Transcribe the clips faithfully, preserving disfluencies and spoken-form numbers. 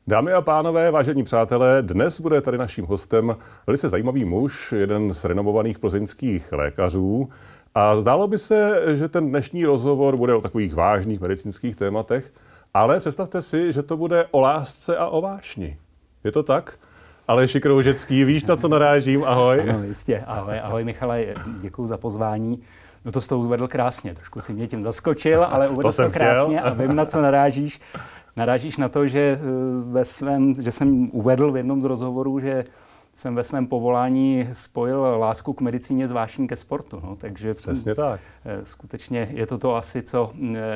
Dámy a pánové, vážení přátelé, dnes bude tady naším hostem velice zajímavý muž, jeden z renomovaných plzeňských lékařů. A zdálo by se, že ten dnešní rozhovor bude o takových vážných medicínských tématech, ale představte si, že to bude o lásce a o vášni. Je to tak? Aleši Kroužecký, víš, na co narážím? Ahoj. Ano, jistě. Ahoj, ahoj Michale, děkuji za pozvání. No to jsi to uvedl krásně, trošku si mě tím zaskočil, ale uvedl to, to krásně chtěl. A vím, na co narážíš. Narážíš na to, že, ve svém, že jsem uvedl v jednom z rozhovorů, že jsem ve svém povolání spojil lásku k medicíně s vášní ke sportu. No, takže přesně tak. Skutečně je to to asi, co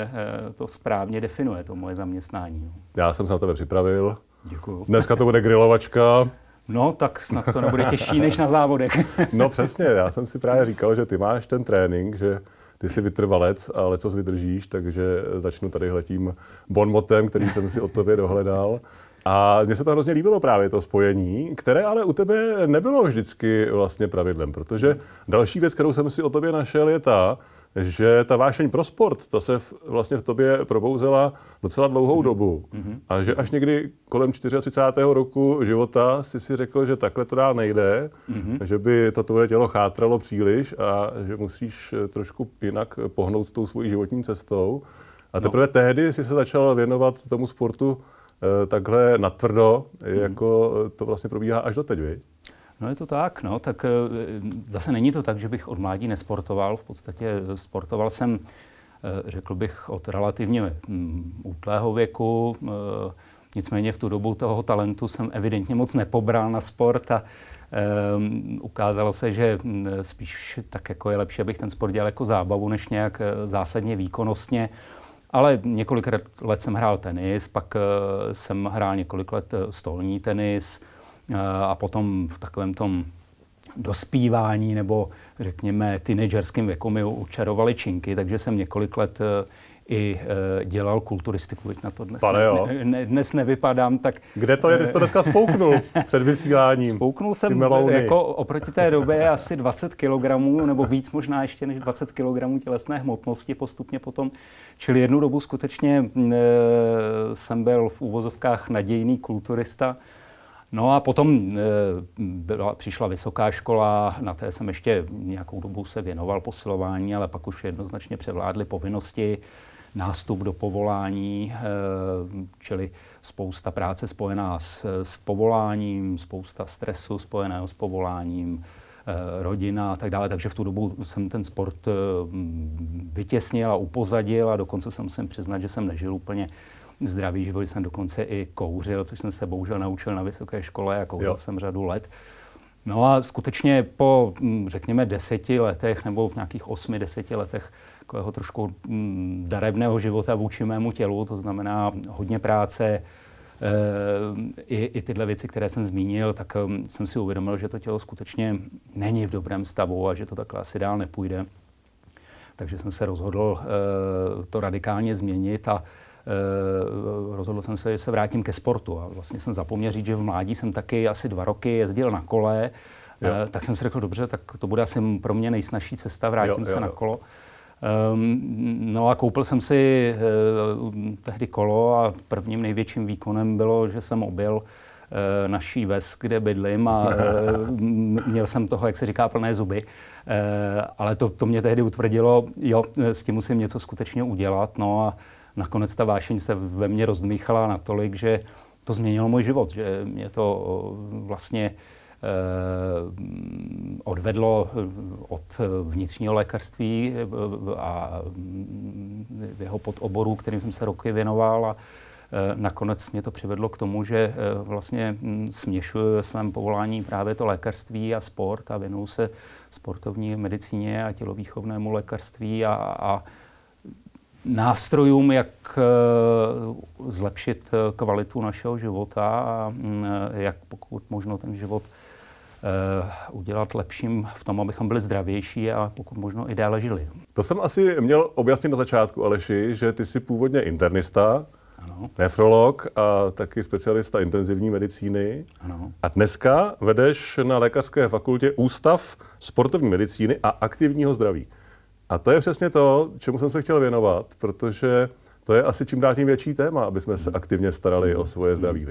to správně definuje, to moje zaměstnání. Já jsem se na tebe připravil. Děkuju. Dneska to bude grilovačka. No, tak snad to nebude těžší než na závodech. No přesně, já jsem si právě říkal, že ty máš ten trénink, že ty jsi vytrvalec a lecos vydržíš, takže začnu tadyhle tím bonmotem, který jsem si od tobě dohledal. A mně se to hrozně líbilo právě to spojení, které ale u tebe nebylo vždycky vlastně pravidlem, protože další věc, kterou jsem si o tobě našel, je ta, že ta vášeň pro sport, ta se v, vlastně v tobě probouzela docela dlouhou dobu. Mm-hmm. A že až někdy kolem třicátého čtvrtého roku života si si řekl, že takhle to dál nejde, mm-hmm. že by to tvoje tělo chátralo příliš a že musíš trošku jinak pohnout s tou svojí životní cestou. A teprve no. tehdy si se začal věnovat tomu sportu eh, takhle natvrdo, mm-hmm. jako to vlastně probíhá až doteď, viď? No je to tak, no, tak zase není to tak, že bych od mládí nesportoval. V podstatě sportoval jsem, řekl bych, od relativně útlého věku. Nicméně v tu dobu toho talentu jsem evidentně moc nepobral na sport a um, ukázalo se, že spíš tak jako je lepší, abych ten sport dělal jako zábavu, než nějak zásadně výkonnostně. Ale několik let jsem hrál tenis, pak jsem hrál několik let stolní tenis, a potom v takovém tom dospívání nebo řekněme teenagerském věku mi učarovaly činky, takže jsem několik let i dělal kulturistiku, teď na to dnes, ne, ne, dnes nevypadám. Tak, kde to je? Ty jsi to dneska spouknul před vysíláním. Spouknul jsem jako oproti té době asi dvacet kilogramů nebo víc možná ještě než dvacet kilogramů tělesné hmotnosti postupně potom. Čili jednu dobu skutečně e, jsem byl v úvozovkách nadějný kulturista. No a potom e, byla, přišla vysoká škola, na té jsem ještě nějakou dobu se věnoval posilování, ale pak už jednoznačně převládly povinnosti, nástup do povolání, e, čili spousta práce spojená s, s povoláním, spousta stresu spojeného s povoláním, e, rodina a tak dále. Takže v tu dobu jsem ten sport e, vytěsnil a upozadil a dokonce jsem musím přiznat, že jsem nežil úplně zdravý život, jsem dokonce i kouřil, což jsem se bohužel naučil na vysoké škole a kouřil jo. jsem řadu let. No a skutečně po, řekněme, deseti letech nebo v nějakých osmi, deseti letech takového trošku darebného života vůči mému tělu, to znamená hodně práce, e, i, i tyhle věci, které jsem zmínil, tak jsem si uvědomil, že to tělo skutečně není v dobrém stavu a že to takhle asi dál nepůjde. Takže jsem se rozhodl e, to radikálně změnit a Uh, rozhodl jsem se, že se vrátím ke sportu a vlastně jsem zapomněl říct, že v mládí jsem taky asi dva roky jezdil na kole, uh, tak jsem si řekl, dobře, tak to bude asi pro mě nejsnažší cesta, vrátím jo, se jo, na kolo. Um, no a koupil jsem si uh, tehdy kolo a prvním největším výkonem bylo, že jsem objel uh, naší ves, kde bydlím a uh, měl jsem toho, jak se říká, plné zuby. Uh, ale to, to mě tehdy utvrdilo, jo, s tím musím něco skutečně udělat, no a nakonec ta vášeň se ve mně rozdmíchala natolik, že to změnilo můj život, že mě to vlastně eh, odvedlo od vnitřního lékařství a jeho podoborů, kterým jsem se roky věnoval a eh, nakonec mě to přivedlo k tomu, že eh, vlastně směšuji ve svém povolání právě to lékařství a sport a věnuju se sportovní medicíně a tělovýchovnému lékařství a, a nástrojům, jak zlepšit kvalitu našeho života a jak pokud možno ten život udělat lepším v tom, abychom byli zdravější a pokud možno i déle žili. To jsem asi měl objasnit na začátku, Aleši, že ty jsi původně internista, ano. nefrolog a taky specialista intenzivní medicíny. Ano. A dneska vedeš na Lékařské fakultě Ústav sportovní medicíny a aktivního zdraví. A to je přesně to, čemu jsem se chtěl věnovat, protože to je asi čím dál tím větší téma, aby jsme se aktivně starali o svoje zdraví.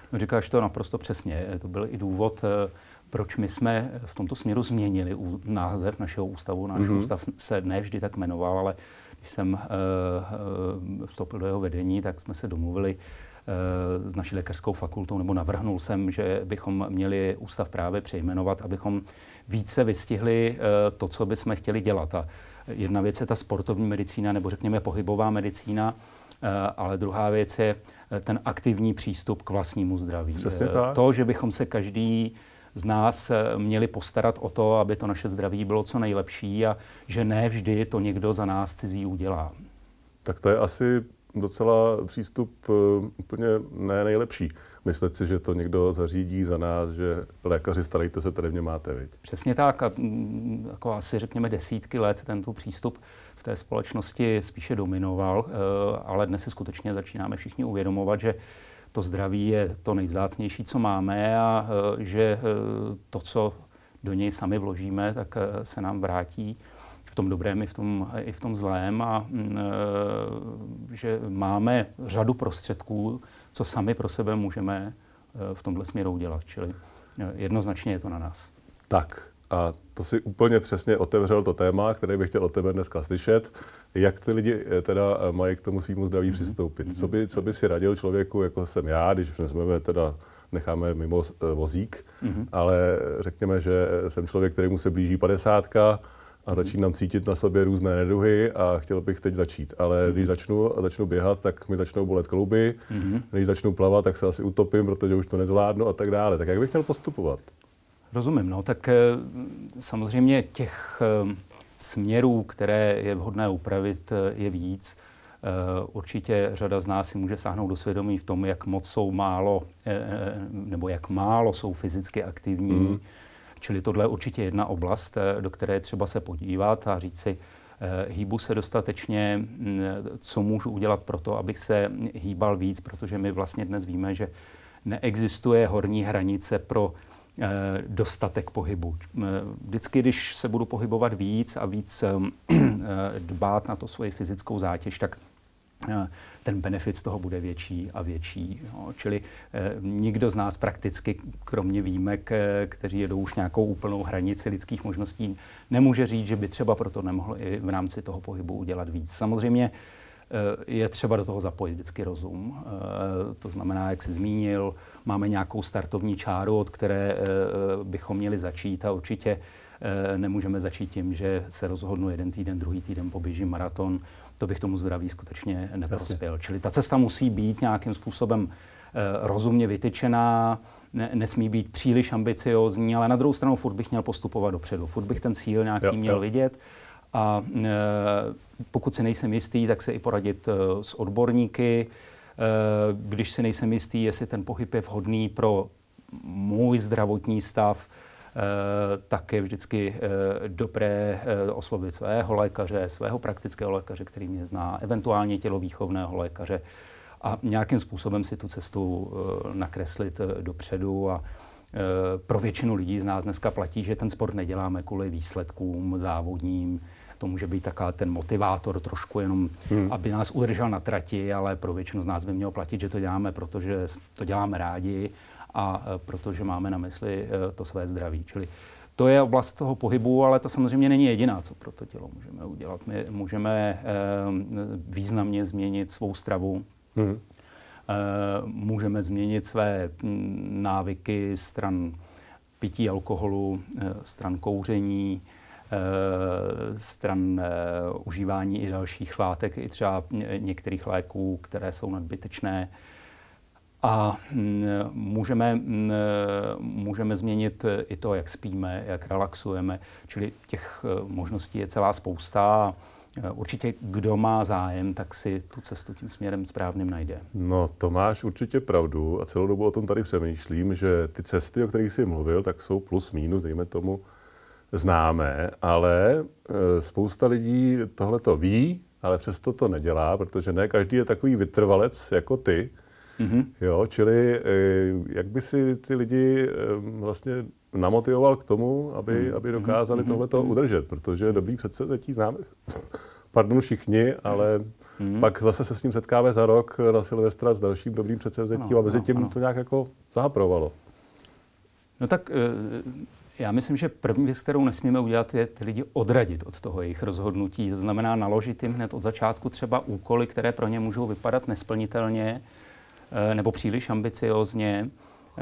No, říkáš to naprosto přesně. To byl i důvod, proč my jsme v tomto směru změnili název našeho ústavu. Náš mm-hmm. ústav se ne vždy tak jmenoval, ale když jsem uh, uh, vstoupil do jeho vedení, tak jsme se domluvili uh, s naší lékařskou fakultou, nebo navrhnul jsem, že bychom měli ústav právě přejmenovat, abychom více vystihli uh, to, co bychom chtěli dělat. A jedna věc je ta sportovní medicína, nebo řekněme pohybová medicína, ale druhá věc je ten aktivní přístup k vlastnímu zdraví. To, že bychom se každý z nás měli postarat o to, aby to naše zdraví bylo co nejlepší a že ne vždy to někdo za nás cizí udělá. Tak to je asi docela přístup úplně ne nejlepší. Myslet si, že to někdo zařídí za nás, že lékaři, starejte se, tady mě máte, viď? Přesně tak. A jako asi řekněme desítky let tento přístup v té společnosti spíše dominoval, ale dnes si skutečně začínáme všichni uvědomovat, že to zdraví je to nejvzácnější, co máme a že to, co do něj sami vložíme, tak se nám vrátí v tom dobrém i v tom, i v tom zlém a že máme řadu prostředků, co sami pro sebe můžeme v tomhle směru udělat. Čili jednoznačně je to na nás. Tak a to si úplně přesně otevřel to téma, které bych chtěl od tebe dneska slyšet. Jak ty lidi teda mají k tomu svýmu zdraví mm-hmm. přistoupit? Mm-hmm. Co by, co by si radil člověku, jako jsem já, když jsme teda necháme mimo vozík, mm-hmm. ale řekněme, že jsem člověk, kterému se blíží padesátka a začínám cítit na sobě různé neduhy a chtěl bych teď začít. Ale mm-hmm. když začnu a začnu běhat, tak mi začnou bolet klouby. Mm-hmm. Když začnu plavat, tak se asi utopím, protože už to nezvládnu a tak dále. Tak jak bych měl postupovat? Rozumím, no tak samozřejmě těch směrů, které je vhodné upravit, je víc. Určitě řada z nás si může sáhnout do svědomí v tom, jak moc jsou málo, nebo jak málo jsou fyzicky aktivní. Mm. Čili tohle je určitě jedna oblast, do které je třeba se podívat a říct si, hýbu se dostatečně, co můžu udělat pro to, abych se hýbal víc, protože my vlastně dnes víme, že neexistuje horní hranice pro dostatek pohybu. Vždycky, když se budu pohybovat víc a víc dbát na to svoji fyzickou zátěž, tak ten benefit z toho bude větší a větší. Jo. Čili eh, nikdo z nás prakticky, kromě výjimek, eh, kteří jedou už nějakou úplnou hranici lidských možností, nemůže říct, že by třeba proto nemohl i v rámci toho pohybu udělat víc. Samozřejmě eh, je třeba do toho zapojit vždycky rozum. Eh, to znamená, jak jsi zmínil, máme nějakou startovní čáru, od které eh, bychom měli začít a určitě eh, nemůžeme začít tím, že se rozhodnu jeden týden, druhý týden poběžím maraton. To bych tomu zdraví skutečně neprospěl. Jasně. Čili ta cesta musí být nějakým způsobem e, rozumně vytyčená, ne, nesmí být příliš ambiciózní, ale na druhou stranu furt bych měl postupovat dopředu. Furt bych ten cíl nějaký jo, měl jo. vidět a e, pokud si nejsem jistý, tak se i poradit e, s odborníky. E, když si nejsem jistý, jestli ten pohyb je vhodný pro můj zdravotní stav, tak je vždycky dobré oslovit svého lékaře, svého praktického lékaře, který mě zná, eventuálně tělovýchovného lékaře a nějakým způsobem si tu cestu nakreslit dopředu. A pro většinu lidí z nás dneska platí, že ten sport neděláme kvůli výsledkům závodním. To může být takový ten motivátor trošku jenom, hmm. aby nás udržel na trati, ale pro většinu z nás by mělo platit, že to děláme, protože to děláme rádi a protože máme na mysli to své zdraví. Čili to je oblast toho pohybu, ale to samozřejmě není jediná, co pro to tělo můžeme udělat. My můžeme významně změnit svou stravu, hmm. můžeme změnit své návyky stran pití alkoholu, stran kouření, stran užívání i dalších látek, i třeba některých léků, které jsou nadbytečné. A můžeme, můžeme změnit i to, jak spíme, jak relaxujeme, čili těch možností je celá spousta. Určitě, kdo má zájem, tak si tu cestu tím směrem správným najde. No, to máš určitě pravdu a celou dobu o tom tady přemýšlím, že ty cesty, o kterých jsi mluvil, tak jsou plus minus, dejme tomu, známé, ale spousta lidí tohle to ví, ale přesto to nedělá, protože ne každý je takový vytrvalec jako ty. Mm-hmm. Jo, čili jak by si ty lidi vlastně namotivoval k tomu, aby, mm-hmm. aby dokázali mm-hmm. tohleto udržet, protože dobrý předsevzetí známe, pardon všichni, ale hmm. pak zase se s ním setkáme za rok na Silvestra s dalším dobrým předsevzetím a mezi tím ano. to nějak jako zahaprovalo. No tak já myslím, že první věc, kterou nesmíme udělat, je ty lidi odradit od toho jejich rozhodnutí. To znamená naložit jim hned od začátku třeba úkoly, které pro ně můžou vypadat nesplnitelně nebo příliš ambiciózně.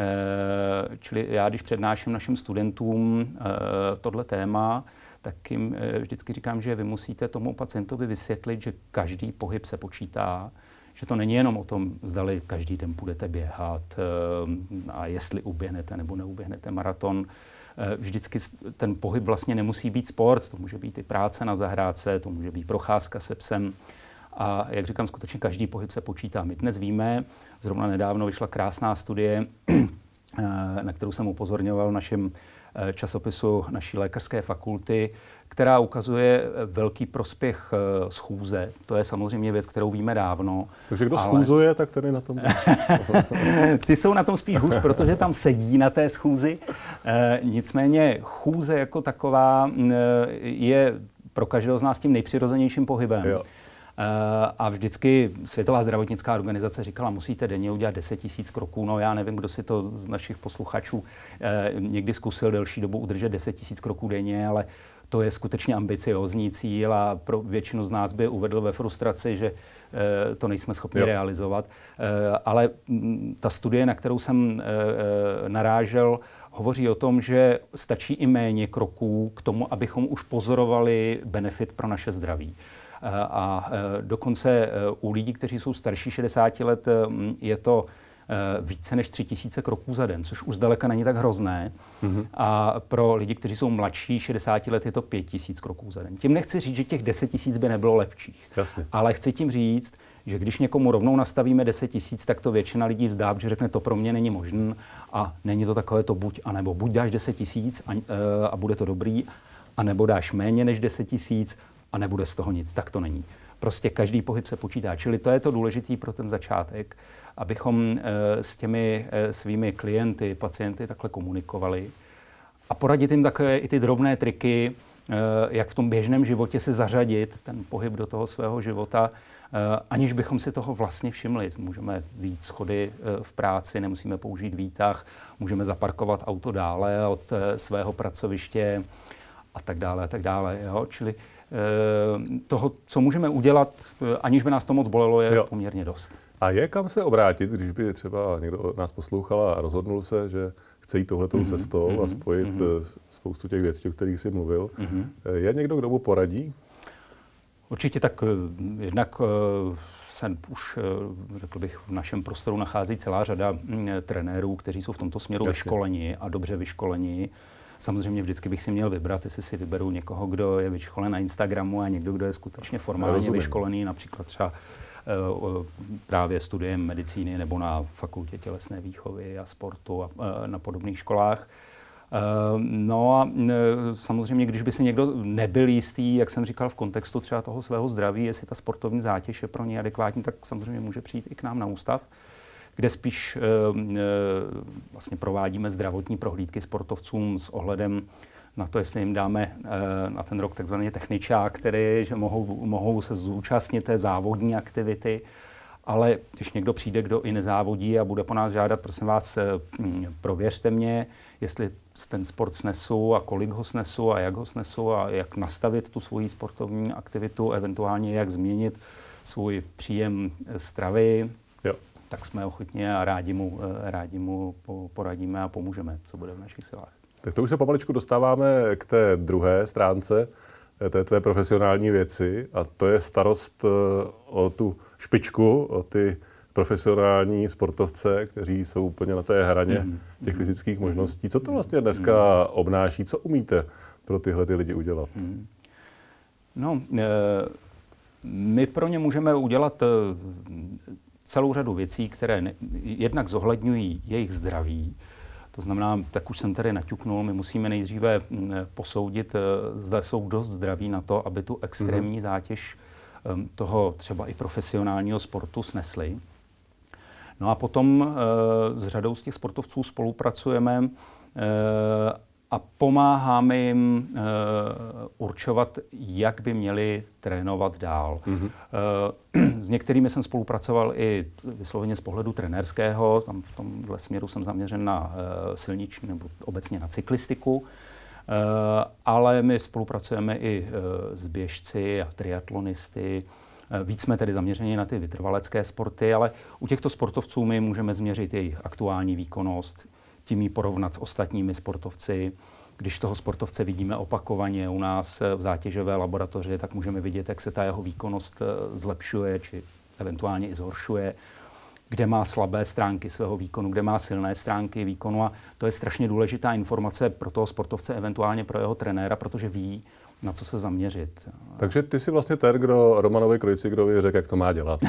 Čili já, když přednáším našim studentům tohle téma, tak jim vždycky říkám, že vy musíte tomu pacientovi vysvětlit, že každý pohyb se počítá, že to není jenom o tom, zdali každý den budete běhat a jestli uběhnete nebo neuběhnete maraton. Vždycky ten pohyb vlastně nemusí být sport, to může být i práce na zahrádce, to může být procházka se psem. A jak říkám, skutečně každý pohyb se počítá. My dnes víme, zrovna nedávno vyšla krásná studie, na kterou jsem upozorňoval v našem časopisu naší lékařské fakulty, která ukazuje velký prospěch schůze. To je samozřejmě věc, kterou víme dávno. Takže kdo ale... schůzuje, tak ten je na tom. Ty jsou na tom spíš hůř, protože tam sedí na té schůzi. E, nicméně chůze jako taková je pro každého z nás tím nejpřirozenějším pohybem. Jo. A vždycky Světová zdravotnická organizace říkala, musíte denně udělat deset tisíc kroků. No já nevím, kdo si to z našich posluchačů eh, někdy zkusil delší dobu udržet deset tisíc kroků denně, ale to je skutečně ambiciózní cíl a pro většinu z nás by uvedl ve frustraci, že eh, to nejsme schopni jo. realizovat. Eh, ale m, ta studie, na kterou jsem eh, narážel, hovoří o tom, že stačí i méně kroků k tomu, abychom už pozorovali benefit pro naše zdraví. A dokonce u lidí, kteří jsou starší šedesáti let, je to více než tři tisíce kroků za den, což už zdaleka není tak hrozné. Mm-hmm. A pro lidi, kteří jsou mladší šedesáti let, je to pět tisíc kroků za den. Tím nechci říct, že těch deset tisíc by nebylo lepších. Jasně. Ale chci tím říct, že když někomu rovnou nastavíme deset tisíc, tak to většina lidí vzdá, protože řekne, to pro mě není možné a není to takové to buď, anebo buď dáš deset tisíc a, a bude to dobrý, anebo dáš méně než deset tisíc a nebude z toho nic. Tak to není. Prostě každý pohyb se počítá. Čili to je to důležitý pro ten začátek, abychom e, s těmi e, svými klienty, pacienty takhle komunikovali a poradit jim takové i ty drobné triky, e, jak v tom běžném životě se zařadit ten pohyb do toho svého života, e, aniž bychom si toho vlastně všimli. Můžeme vyjít schody e, v práci, nemusíme použít výtah, můžeme zaparkovat auto dále od e, svého pracoviště a tak dále, a tak dále. Jo? Čili toho, co můžeme udělat, aniž by nás to moc bolelo, je jo. poměrně dost. A je kam se obrátit, když by třeba někdo nás poslouchal a rozhodnul se, že chce jít touhletou mm-hmm. cestou mm-hmm. a spojit mm-hmm. spoustu těch věcí, o kterých jsi mluvil. Mm-hmm. Je někdo, kdo mu poradí? Určitě tak jednak se už, řekl bych, v našem prostoru nachází celá řada trenérů, kteří jsou v tomto směru Jasně. vyškoleni a dobře vyškoleni. Samozřejmě vždycky bych si měl vybrat, jestli si vyberu někoho, kdo je vyškolen na Instagramu a někdo, kdo je skutečně formálně Rozumím. vyškolený, například třeba uh, právě studiem medicíny nebo na fakultě tělesné výchovy a sportu a uh, na podobných školách. Uh, no a uh, samozřejmě, když by si někdo nebyl jistý, jak jsem říkal, v kontextu třeba toho svého zdraví, jestli ta sportovní zátěž je pro ně adekvátní, tak samozřejmě může přijít i k nám na ústav, kde spíš e, e, vlastně provádíme zdravotní prohlídky sportovcům s ohledem na to, jestli jim dáme e, na ten rok takzvaný techničák, který, že mohou, mohou se zúčastnit té závodní aktivity. Ale když někdo přijde, kdo i nezávodí a bude po nás žádat, prosím vás, e, prověřte mě, jestli ten sport snesu a kolik ho snesu a jak ho snesu a jak nastavit tu svoji sportovní aktivitu, eventuálně jak změnit svůj příjem stravy. Jo. Tak jsme ochotně a rádi mu, rádi mu poradíme a pomůžeme, co bude v našich silách. Tak to už se pomaličku dostáváme k té druhé stránce té tvé profesionální věci a to je starost o tu špičku, o ty profesionální sportovce, kteří jsou úplně na té hraně mm-hmm. těch fyzických možností. Co to vlastně dneska mm-hmm. obnáší? Co umíte pro tyhle ty lidi udělat? Mm-hmm. No, e, my pro ně můžeme udělat e, celou řadu věcí, které ne, jednak zohledňují jejich zdraví. To znamená, tak už jsem tady naťuknul, my musíme nejdříve posoudit, zda jsou dost zdraví na to, aby tu extrémní mm-hmm. zátěž toho třeba i profesionálního sportu snesli. No a potom s řadou z těch sportovců spolupracujeme a pomáháme jim uh, určovat, jak by měli trénovat dál. Mm-hmm. Uh, s některými jsem spolupracoval i vysloveně z pohledu trenérského, tam v tomhle směru jsem zaměřen na uh, silniční nebo obecně na cyklistiku, uh, ale my spolupracujeme i uh, s běžci a triatlonisty. Uh, víc jsme tedy zaměřeni na ty vytrvalecké sporty, ale u těchto sportovců my můžeme změřit jejich aktuální výkonnost, tím ji porovnat s ostatními sportovci. Když toho sportovce vidíme opakovaně u nás v zátěžové laboratoři, tak můžeme vidět, jak se ta jeho výkonnost zlepšuje, či eventuálně i zhoršuje, kde má slabé stránky svého výkonu, kde má silné stránky výkonu. A to je strašně důležitá informace pro toho sportovce, eventuálně pro jeho trenéra, protože ví, na co se zaměřit. Takže ty jsi vlastně ten, kdo Romanovi Kreuzigerovi řekl, jak to má dělat.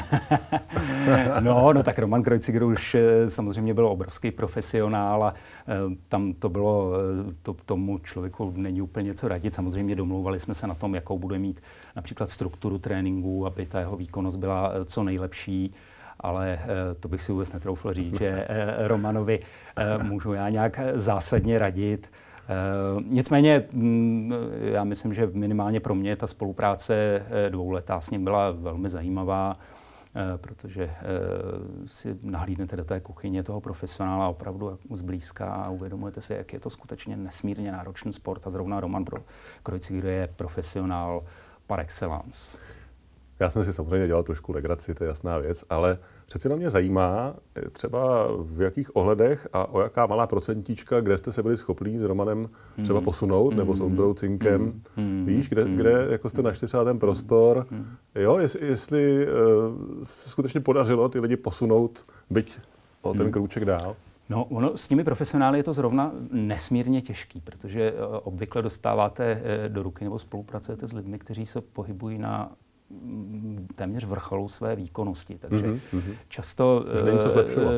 no, no tak Roman Kreuziger už samozřejmě byl obrovský profesionál a tam to bylo, to, tomu člověku není úplně co radit. Samozřejmě domlouvali jsme se na tom, jakou bude mít například strukturu tréninku, aby ta jeho výkonnost byla co nejlepší. Ale to bych si vůbec netroufl říct, že Romanovi můžu já nějak zásadně radit. Uh, nicméně m, já myslím, že minimálně pro mě ta spolupráce dvouletá s ním byla velmi zajímavá, uh, protože uh, si nahlídnete do té kuchyně toho profesionála opravdu zblízka a uvědomujete si, jak je to skutečně nesmírně náročný sport a zrovna Roman Kreuziger je profesionál par excellence. Já jsem si samozřejmě dělal trošku legraci, to je jasná věc, ale přeci na mě zajímá třeba v jakých ohledech a o jaká malá procentíčka, kde jste se byli schopní s Romanem třeba posunout, nebo s Ondrou Cinkem, víš, kde, kde jako jste našli třeba ten prostor, jo, jestli, jestli uh, se skutečně podařilo ty lidi posunout, byť o ten krůček dál. No, ono s těmi profesionály je to zrovna nesmírně těžký, protože uh, obvykle dostáváte uh, do ruky nebo spolupracujete s lidmi, kteří se pohybují na téměř vrcholu své výkonnosti. Takže mm-hmm. často... Už není co zlepšovat.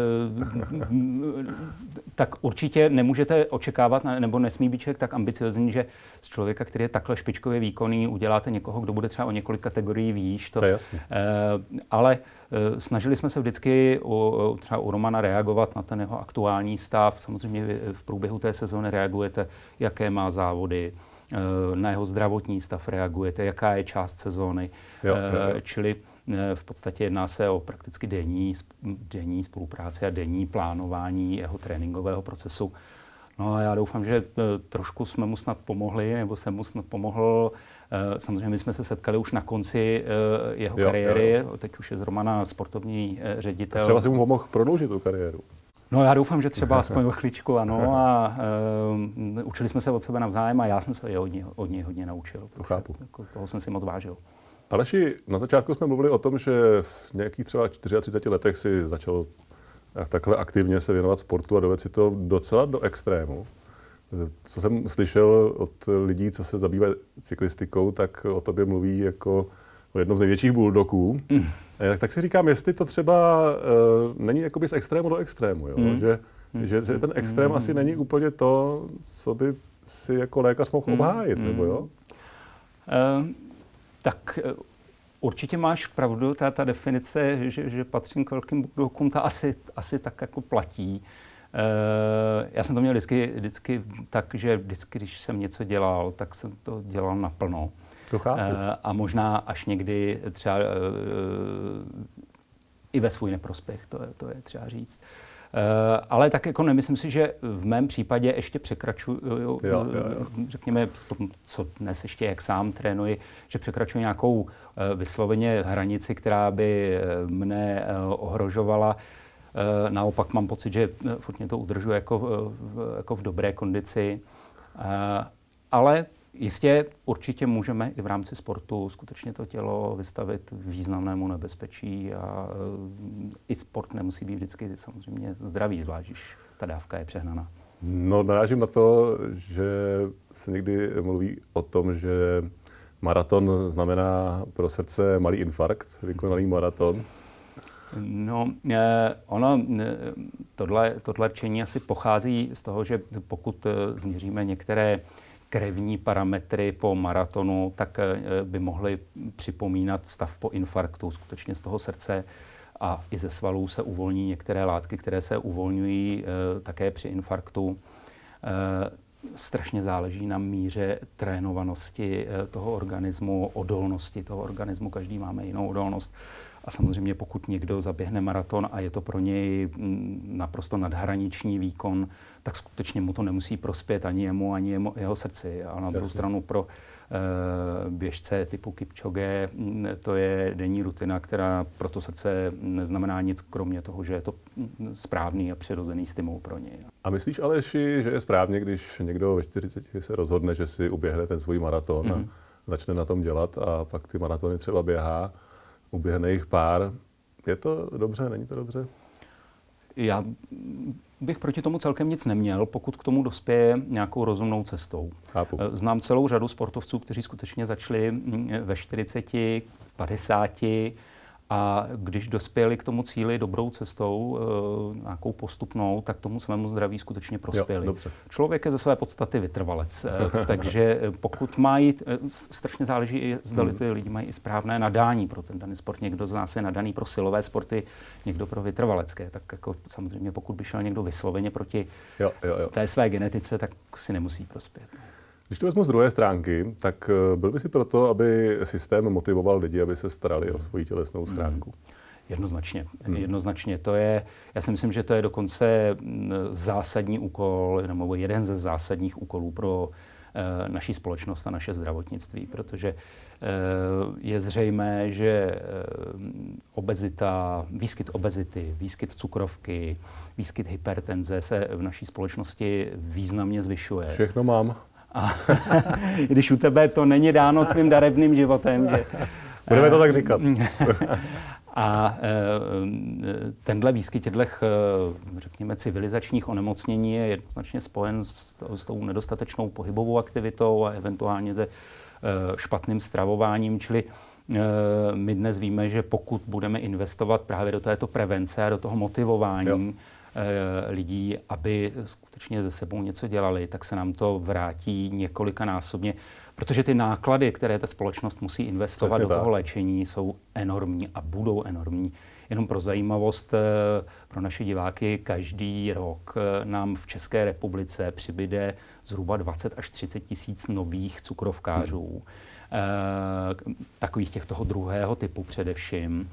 Tak určitě nemůžete očekávat, nebo nesmí být člověk tak ambiciozní, že z člověka, který je takhle špičkově výkonný, uděláte někoho, kdo bude třeba o několik kategorií výš. To, to je jasné. Ale snažili jsme se vždycky u, třeba u Romana reagovat na ten jeho aktuální stav. Samozřejmě v průběhu té sezóny reagujete, jaké má závody, na jeho zdravotní stav reagujete, jaká je část sezóny. Jo, jo, jo. Čili v podstatě jedná se o prakticky denní, denní spolupráci a denní plánování jeho tréninkového procesu. No a já doufám, že trošku jsme mu snad pomohli, nebo jsem mu snad pomohl. Samozřejmě my jsme se setkali už na konci jeho jo, kariéry, jo, jo. Teď už je z Romana sportovní ředitel. Třeba si mu pomohl prodloužit tu kariéru. No já doufám, že třeba aspoň o chvíličku, ano, a uh, učili jsme se od sebe navzájem a já jsem se od něj, od něj hodně naučil. To chápu. Jako, toho jsem si moc vážil. Aleši, na začátku jsme mluvili o tom, že v nějakých třeba třiceti čtyřech letech si začal takhle aktivně se věnovat sportu a dovedl si to docela do extrému. Co jsem slyšel od lidí, co se zabývají cyklistikou, tak o tobě mluví jako o jednom z největších bulldogů. Mm. Tak si říkám, jestli to třeba uh, není jakoby z extrému do extrému, jo? Mm. Že, mm. že, že ten extrém mm. asi není úplně to, co by si jako lékař mohl mm. obhájit, mm. nebo jo? Uh, tak uh, určitě máš pravdu, ta, ta definice, že, že patřím k velkým bulldogům, ta asi, asi tak jako platí. Uh, já jsem to měl vždycky, vždycky tak, že vždycky, když jsem něco dělal, tak jsem to dělal naplno. To chápu. A možná až někdy třeba uh, i ve svůj neprospěch, to je, to je třeba říct. Uh, ale tak jako nemyslím si, že v mém případě ještě překračuju, jo, jo, jo. řekněme, v tom, co dnes ještě jak sám trénuji, že překračuji nějakou uh, vysloveně hranici, která by mne uh, ohrožovala. Uh, naopak mám pocit, že uh, furt mě to udržuje jako, uh, jako v dobré kondici. Uh, ale jistě určitě můžeme i v rámci sportu skutečně to tělo vystavit významnému nebezpečí a i sport nemusí být vždycky samozřejmě zdravý, zvlášť když ta dávka je přehnaná. No, narážím na to, že se někdy mluví o tom, že maraton znamená pro srdce malý infarkt, vykonaný maraton. No, eh, ono, tohle, tohle rčení asi pochází z toho, že pokud změříme některé krevní parametry po maratonu, tak by mohly připomínat stav po infarktu. Skutečně z toho srdce a i ze svalů se uvolní některé látky, které se uvolňují e, také při infarktu. E, strašně záleží na míře trénovanosti toho organismu, odolnosti toho organismu. Každý máme jinou odolnost. A samozřejmě pokud někdo zaběhne maraton a je to pro něj naprosto nadhraniční výkon, tak skutečně mu to nemusí prospět ani jemu, ani jemu, jeho srdci. A na druhou stranu pro uh, běžce typu Kipchoge to je denní rutina, která pro to srdce neznamená nic, kromě toho, že je to správný a přirozený stimul pro něj. A myslíš, Aleši, že je správně, když někdo ve čtyřiceti se rozhodne, že si uběhne ten svůj maraton mm-hmm. a začne na tom dělat a pak ty maratony třeba běhá, uběhne jich pár. Je to dobře, není to dobře? Já bych proti tomu celkem nic neměl, pokud k tomu dospěje nějakou rozumnou cestou. Chápu. Znám celou řadu sportovců, kteří skutečně začali ve čtyřiceti, padesáti a když dospěli k tomu cíli dobrou cestou, nějakou postupnou, tak tomu svému zdraví skutečně prospěli. Jo, člověk je ze své podstaty vytrvalec, takže pokud mají, strašně záleží, zda hmm. ty lidi mají i správné nadání pro ten daný sport. Někdo z nás je nadaný pro silové sporty, někdo pro vytrvalecké. Tak jako samozřejmě pokud by šel někdo vysloveně proti jo, jo, jo. té své genetice, tak si nemusí prospět. Když to vezmu z druhé stránky, tak byl by si proto, aby systém motivoval lidi, aby se starali o svoji tělesnou stránku? Hmm. Jednoznačně. Hmm. Jednoznačně. To je, já si myslím, že to je dokonce zásadní úkol, nebo jeden ze zásadních úkolů pro e, naši společnost a naše zdravotnictví, protože e, je zřejmé, že e, obezita, výskyt obezity, výskyt cukrovky, výskyt hypertenze se v naší společnosti významně zvyšuje. Všechno mám. A když u tebe to není dáno tvým darebným životem, že... Budeme to tak říkat. A tenhle výskyt těchto, řekněme, civilizačních onemocnění je jednoznačně spojen s, s tou nedostatečnou pohybovou aktivitou a eventuálně se špatným stravováním, čili my dnes víme, že pokud budeme investovat právě do této prevence a do toho motivování, jo. lidí, aby skutečně ze sebou něco dělali, tak se nám to vrátí několikanásobně, protože ty náklady, které ta společnost musí investovat Přesně do tak. toho léčení, jsou enormní a budou enormní. Jenom pro zajímavost pro naše diváky, každý rok nám v České republice přibyde zhruba dvacet až třicet tisíc nových cukrovkářů, hmm. takových těch toho druhého typu především.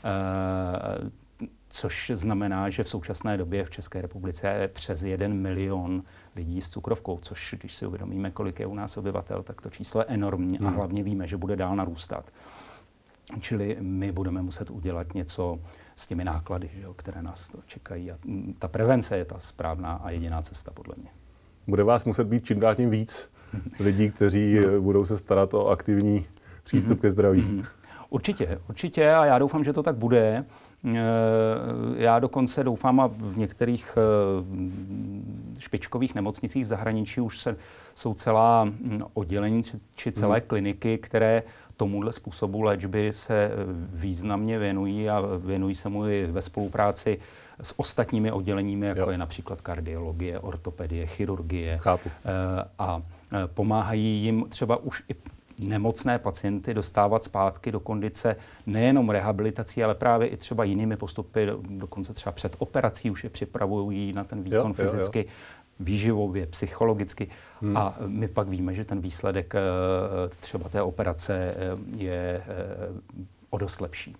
Což znamená, že v současné době v České republice je přes jeden milion lidí s cukrovkou, což když si uvědomíme, kolik je u nás obyvatel, tak to číslo je enormní hmm. a hlavně víme, že bude dál narůstat. Čili my budeme muset udělat něco s těmi náklady, že jo, které nás čekají. A ta prevence je ta správná a jediná cesta, podle mě. Bude vás muset být čím dál tím víc lidí, kteří no. budou se starat o aktivní přístup mm-hmm. ke zdraví. Mm-hmm. Určitě, určitě a já doufám, že to tak bude. Já dokonce doufám, a v některých špičkových nemocnicích v zahraničí už se, jsou celá oddělení či celé hmm. kliniky, které tomuhle způsobu léčby se významně věnují a věnují se mu i ve spolupráci s ostatními odděleními, jako jo. je například kardiologie, ortopedie, chirurgie. Chápu. A pomáhají jim třeba už i nemocné pacienty dostávat zpátky do kondice nejenom rehabilitací, ale právě i třeba jinými postupy, dokonce třeba před operací už je připravují na ten výkon jo, fyzicky, jo, jo. výživově, psychologicky. Hmm. A my pak víme, že ten výsledek třeba té operace je o dost lepší.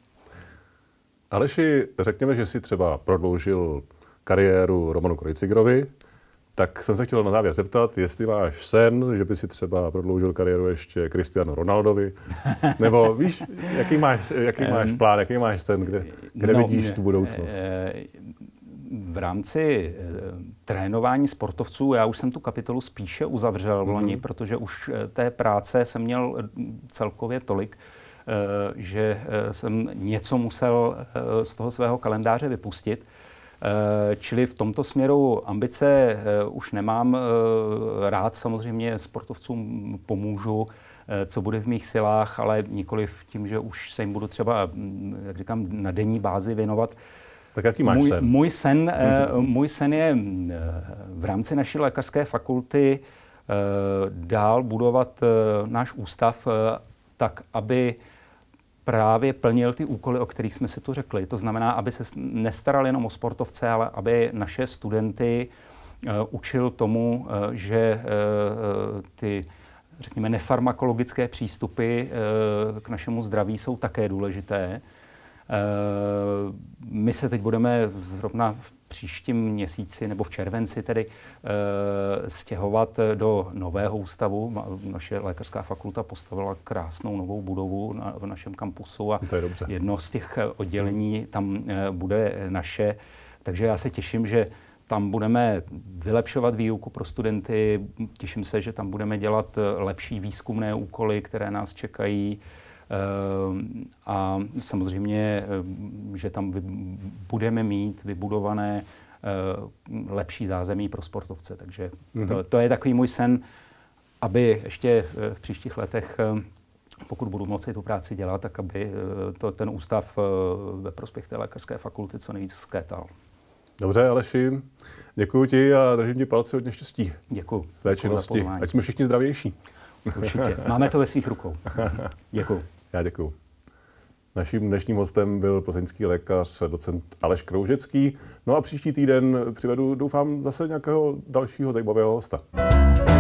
Aleši, řekněme, že si třeba prodloužil kariéru Romanu Kreuzigerovi, tak jsem se chtěl na závěr zeptat, jestli máš sen, že by si třeba prodloužil kariéru ještě Cristiano Ronaldovi, nebo víš, jaký máš, jaký máš plán, jaký máš sen, kde, kde no, vidíš tu budoucnost? V rámci trénování sportovců, já už jsem tu kapitolu spíše uzavřel v loni, mm-hmm. protože už té práce jsem měl celkově tolik, že jsem něco musel z toho svého kalendáře vypustit. Čili v tomto směru ambice už nemám. Rád samozřejmě sportovcům pomůžu, co bude v mých silách, ale nikoliv tím, že už se jim budu třeba, jak říkám, na denní bázi věnovat. Tak jaký máš můj, sen? Můj sen, mm-hmm. můj sen je v rámci naší lékařské fakulty dál budovat náš ústav tak, aby právě plnil ty úkoly, o kterých jsme si tu řekli. To znamená, aby se nestaral jenom o sportovce, ale aby naše studenty učil tomu, že ty, řekněme, nefarmakologické přístupy k našemu zdraví jsou také důležité. My se teď budeme zrovna v příštím měsíci nebo v červenci tedy stěhovat do nového ústavu. Naše lékařská fakulta postavila krásnou novou budovu na, v našem kampusu a jedno z těch oddělení tam bude naše. Takže já se těším, že tam budeme vylepšovat výuku pro studenty, těším se, že tam budeme dělat lepší výzkumné úkoly, které nás čekají. A samozřejmě, že tam budeme mít vybudované lepší zázemí pro sportovce. Takže to, to je takový můj sen, aby ještě v příštích letech, pokud budu moci tu práci dělat, tak aby to, ten ústav ve prospěch té lékařské fakulty co nejvíc vzkvétal. Dobře, Aleši, děkuji ti a držím ti palce, hodně štěstí. Děkuji. V té činnosti. Ať jsme všichni zdravější. Určitě. Máme to ve svých rukou. Děkuji. Já děkuji. Naším dnešním hostem byl plzeňský lékař, docent Aleš Kroužecký. No a příští týden přivedu, doufám, zase nějakého dalšího zajímavého hosta.